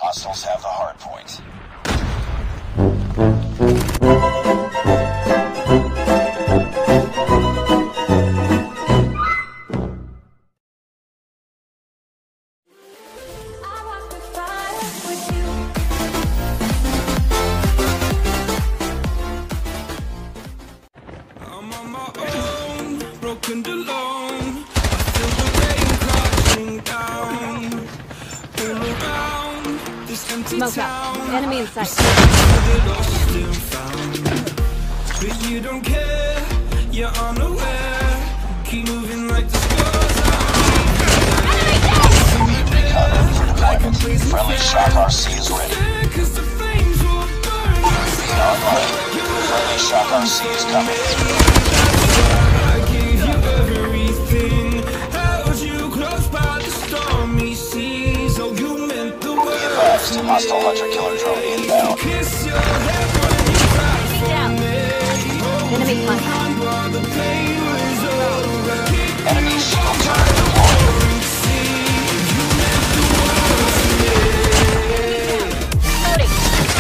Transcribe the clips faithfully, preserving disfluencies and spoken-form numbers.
Hostiles have the hard point. I'm on my own, broken alone. I feel the rain crashing down. All around this empty Smoke town. up. Enemy in sight. Lost and found. But you don't care, you're unaware. Keep moving like the scars Recon for deployment. Friendly Shock R C is ready. cause the flames will burn. Online. Friendly Shock R C is coming. I gave you everything. Held you close by the stormy seas. Oh, you meant the world. Be advised, hostile hunter-killer drone inbound. Kiss your head when you cried for me. Enemy flank. While the pain was over. Enemy shield turret deployed. Loading.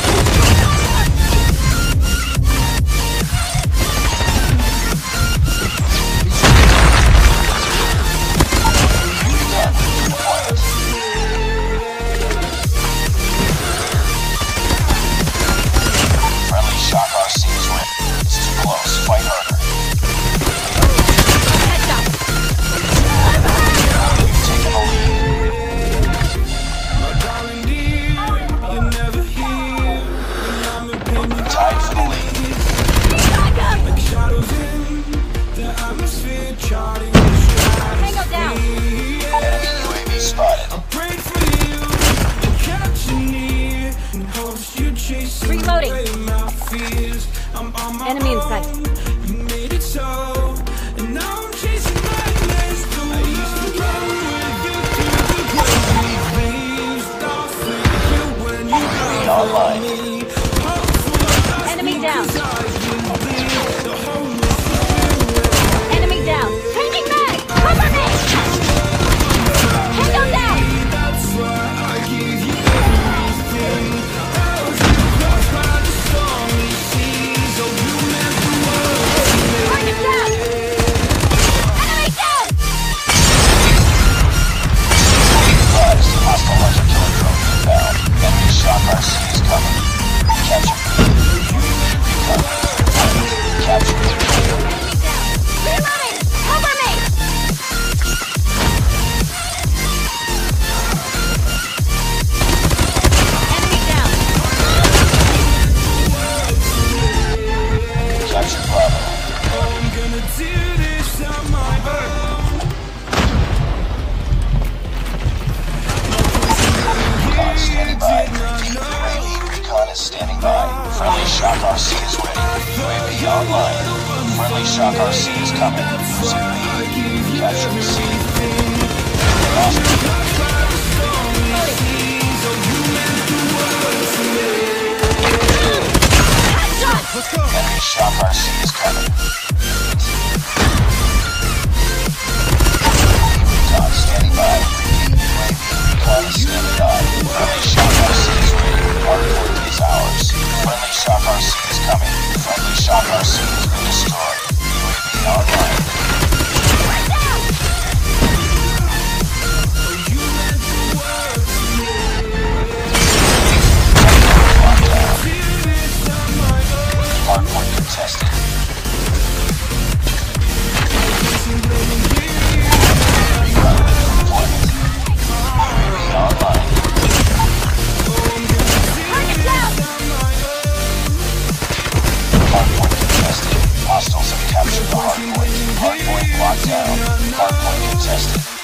Friendly Shock R C is ready. It's too close. Fight harder. Headshot. We've taken the lead. My darling dear, you're never here. When I'm in pain, you Tied for the lead. like shadows in the atmosphere, charting the Tango down. Enemy U A V spotted. I prayed for you to catch you near in hopes you chase Reloading. away my fears. I'm on my Enemy in own. sight. You made it so, and now I'm chasing nightmares. I used to run with you through the crazy waves. Start freaking when you Be got online. me. Hopeful Enemy down. eyes will bleed. The homeless Enemy down. Changing mag. Cover me. Tango down. that's why I give you everything. Held you close by the stormy seas. Oh, you meant the world to me. Target down. Enemy down. Advised, hostile hunter-killer drone inbound. Enemy Shock R C is coming. Capture. Recon. Capture. Enemy down. Reloading. Cover me. Enemy down. Capture Bravo. I'm gonna do this on my own. Recon standing by. Repeat, U A V Recon is standing by. Friendly Shock R C is ready. U A V online. Friendly Shock R C is coming. Losing lead. Capture the scene. Headshot. Enemy Shock R C is coming. Recon standing by. Repeat, U A V Recon is standing by. Friendly Shock R C is ready. Hardpoint is ours. Friendly Shock R C is coming. Friendly Shock R C has been destroyed. U A V online. Hardpoint contested. Recon deployment. U A V online. Target down. Hardpoint contested. Hostiles have captured the hardpoint. Hardpoint locked down. Hardpoint contested.